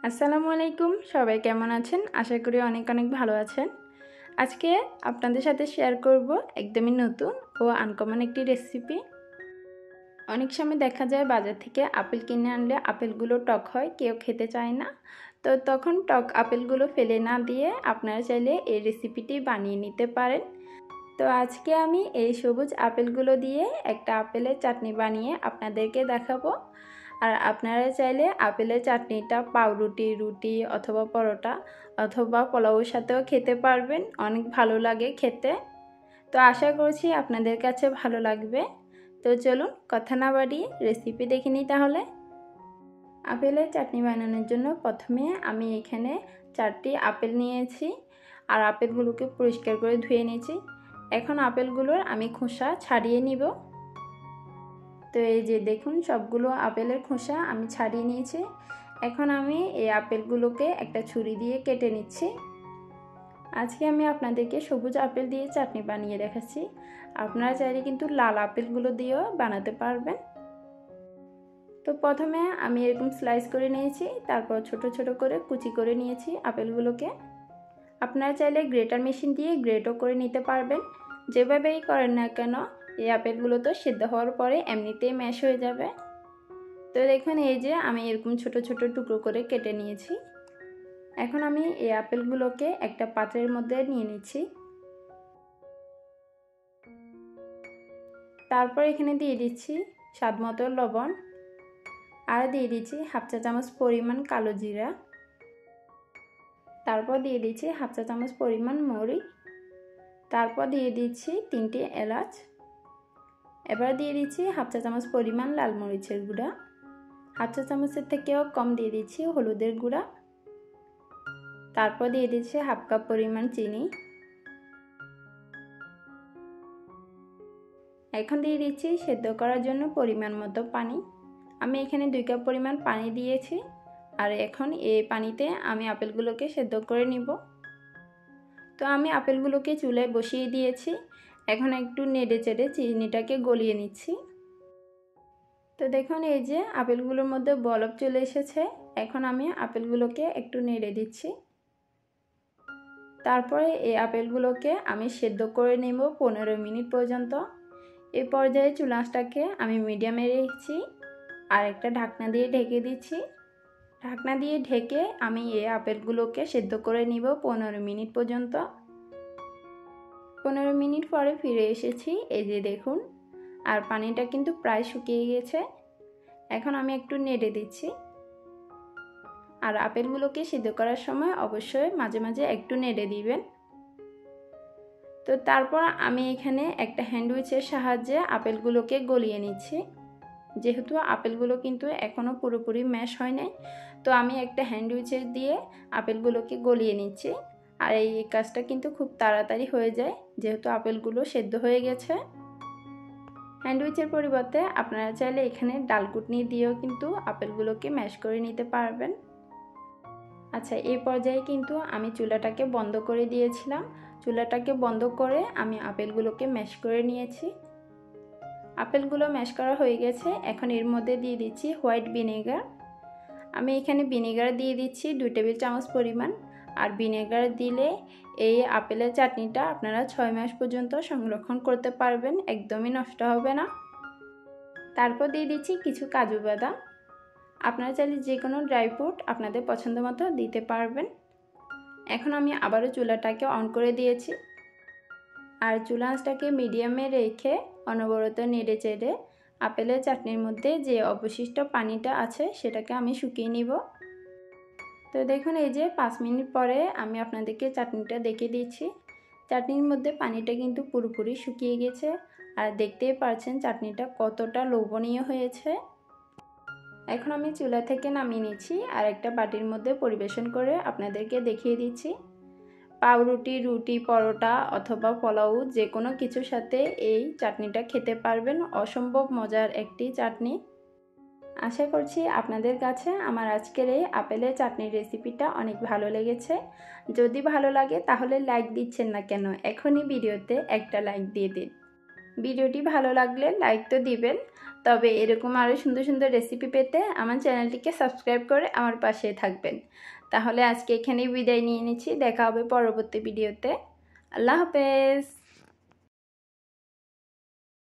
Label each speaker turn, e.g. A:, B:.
A: আসসালামু আলাইকুম, সবাই কেমন আছেন? আশা করি অনেক অনেক ভালো আছেন। আজকে আপনাদের সাথে শেয়ার করব একদমই নতুন ও আনকমন একটি রেসিপি। অনেক সময় দেখা যায় বাজার থেকে আপেল কিনে আনলে আপেলগুলো টক হয়, কেউ খেতে চায় না। তো তখন টক আপেলগুলো ফেলে না দিয়ে আপনারা চাইলে এই রেসিপিটি বানিয়ে নিতে পারেন। তো আজকে আমি এই সবুজ আপেলগুলো দিয়ে একটা আপেলের চাটনি বানিয়ে আপনাদেরকে দেখাবো। আর আপনারা চাইলে আপেলের চাটনিটা পাউরুটি, রুটি অথবা পরোটা অথবা পোলাওর সাথেও খেতে পারবেন, অনেক ভালো লাগে খেতে। তো আশা করছি আপনাদের কাছে ভালো লাগবে। তো চলুন কথা না বাড়িয়ে রেসিপি দেখে নিই তাহলে। আপেলের চাটনি বানানোর জন্য প্রথমে আমি এখানে 4টি আপেল নিয়েছি আর আপেলগুলোকে পরিষ্কার করে ধুয়ে নিয়েছি। এখন আপেলগুলোর আমি খোসা ছাড়িয়ে নিব। তো এই যে দেখুন, সবগুলো আপেলের খোসা আমি ছাড়িয়ে নিয়েছি। এখন আমি এই আপেলগুলোকে একটা ছুরি দিয়ে কেটে নিচ্ছি। আজকে আমি আপনাদেরকে সবুজ আপেল দিয়ে চাটনি বানিয়ে দেখাচ্ছি। আপনারা চাইলে কিন্তু লাল আপেলগুলো দিয়েও বানাতে পারবেন। তো প্রথমে আমি এরকম স্লাইস করে নিয়েছি, তারপর ছোট ছোট করে কুচি করে নিয়েছি আপেলগুলোকে। আপনারা চাইলে গ্রেটার মেশিন দিয়ে গ্রেটও করে নিতে পারবেন। যেভাবেই করেন না কেন এই আপেলগুলো তো সিদ্ধ হওয়ার পরে এমনিতেই ম্যাশ হয়ে যাবে। তো দেখুন, এই যে আমি এরকম ছোট ছোট টুকরো করে কেটে নিয়েছি। এখন আমি এই আপেলগুলোকে একটা পাত্রের মধ্যে নিয়ে নিচ্ছি। তারপর এখানে দিয়ে দিচ্ছি স্বাদ মতো লবণ, আর দিয়ে দিচ্ছি হাফ চা চামচ পরিমাণ কালো জিরা, তারপর দিয়ে দিচ্ছি হাফ চা চামচ পরিমাণ মৌরি, তারপর দিয়ে দিচ্ছি 3টি এলাচ, এবার দিয়ে দিচ্ছি হাফ চা চামচ পরিমাণ লাল মরিচের গুঁড়া, হাফ চা চামচের থেকেও কম দিয়ে দিচ্ছি হলুদের গুঁড়া, তারপর দিয়ে দিচ্ছি হাফ কাপ পরিমাণ চিনি। এখন দিয়ে দিচ্ছি সেদ্ধ করার জন্য পরিমাণ মতো পানি। আমি এখানে 2 কাপ পরিমাণ পানি দিয়েছি। আর এখন এই পানিতে আমি আপেলগুলোকে সেদ্ধ করে নিব। তো আমি আপেলগুলোকে চুলায় বসিয়ে দিয়েছি। এখন একটু নেড়ে চেড়ে চিনিটাকে গলিয়ে নিচ্ছি। তো দেখুন, এই যে আপেলগুলোর মধ্যে বলক চলে এসেছে। এখন আমি আপেলগুলোকে একটু নেড়ে দিচ্ছি। তারপরে এই আপেলগুলোকে আমি সেদ্ধ করে নেব 15 মিনিট পর্যন্ত। এই পর্যায়ে চুলা আঁচটাকে আমি মিডিয়ামে রেখেছি আর একটা ঢাকনা দিয়ে ঢেকে দিচ্ছি। ঢাকনা দিয়ে ঢেকে আমি এই আপেলগুলোকে সেদ্ধ করে নিব 15 মিনিট পর্যন্ত। 15 মিনিট পরে ফিরে এসেছি। এই যে দেখুন, আর পানিটা কিন্তু প্রায় শুকিয়ে গেছে। এখন আমি একটু নেড়ে দিচ্ছি। আর আপেলগুলোকে সিদ্ধ করার সময় অবশ্যই মাঝে মাঝে একটু নেড়ে দিবেন। তো তারপর আমি এখানে একটা হ্যান্ডউইচের সাহায্যে আপেলগুলোকে গলিয়ে নিচ্ছি। যেহেতু আপেলগুলো কিন্তু এখনও পুরোপুরি ম্যাশ হয় নাই, তো আমি একটা হ্যান্ডউইচের দিয়ে আপেলগুলোকে গলিয়ে নিচ্ছি। আর এই কাজটা কিন্তু খুব তাড়াতাড়ি হয়ে যায়, যেহেতু আপেলগুলো সেদ্ধ হয়ে গেছে। হ্যান্ডউইচের পরিবর্তে আপনারা চাইলে এখানে ডালকুটনি দিয়েও কিন্তু আপেলগুলোকে ম্যাশ করে নিতে পারবেন। আচ্ছা, এই পর্যায়ে কিন্তু আমি চুলাটাকে বন্ধ করে দিয়েছিলাম। চুলাটাকে বন্ধ করে আমি আপেলগুলোকে ম্যাশ করে নিয়েছি। আপেলগুলো ম্যাশ করা হয়ে গেছে। এখন এর মধ্যে দিয়ে দিচ্ছি হোয়াইট ভিনেগার। আমি এখানে ভিনেগার দিয়ে দিচ্ছি 2 টেবিল চামচ পরিমাণ। আর ভিনেগার দিলে এই আপেলের চাটনিটা আপনারা 6 মাস পর্যন্ত সংরক্ষণ করতে পারবেন, একদমই নষ্ট হবে না। তারপর দিয়ে দিচ্ছি কিছু কাজু বাদাম। আপনারা চাইলে যে কোনো ড্রাই ফ্রুট আপনাদের পছন্দ মতো দিতে পারবেন। এখন আমি আবারও চুলাটাকে অন করে দিয়েছি। আর চুলা আঁচটাকে মিডিয়ামে রেখে অনবরত নেড়ে চেড়ে আপেলের চাটনির মধ্যে যে অবশিষ্ট পানিটা আছে সেটাকে আমি শুকিয়ে নিব। তো দেখুন, এই যে 5 মিনিট পরে আমি আপনাদেরকে চাটনিটা দেখে দিচ্ছি। চাটনির মধ্যে পানিটা কিন্তু পুরোপুরি শুকিয়ে গেছে। আর দেখতেই পাচ্ছেন চাটনিটা কতটা লোভনীয় হয়েছে। এখন আমি চুলা থেকে নামিয়ে নিচ্ছি আর একটা বাটির মধ্যে পরিবেশন করে আপনাদেরকে দেখিয়ে দিচ্ছি। পাউরুটি, রুটি, পরোটা অথবা পোলাও যে কোনো কিছুর সাথে এই চাটনিটা খেতে পারবেন। অসম্ভব মজার একটি চাটনি। আশা করছি আপনাদের কাছে আমার আজকের এই আপেলের চাটনির রেসিপিটা অনেক ভালো লেগেছে। যদি ভালো লাগে তাহলে লাইক দিচ্ছেন না কেন? এখনই ভিডিওতে একটা লাইক দিয়ে দিন। ভিডিওটি ভালো লাগলে লাইক তো দিবেন, তবে এরকম আরও সুন্দর সুন্দর রেসিপি পেতে আমার চ্যানেলটিকে সাবস্ক্রাইব করে আমার পাশে থাকবেন। তাহলে আজকে এখানেই বিদায় নিয়ে নিচ্ছি, দেখা হবে পরবর্তী ভিডিওতে। আল্লাহ হাফেজ।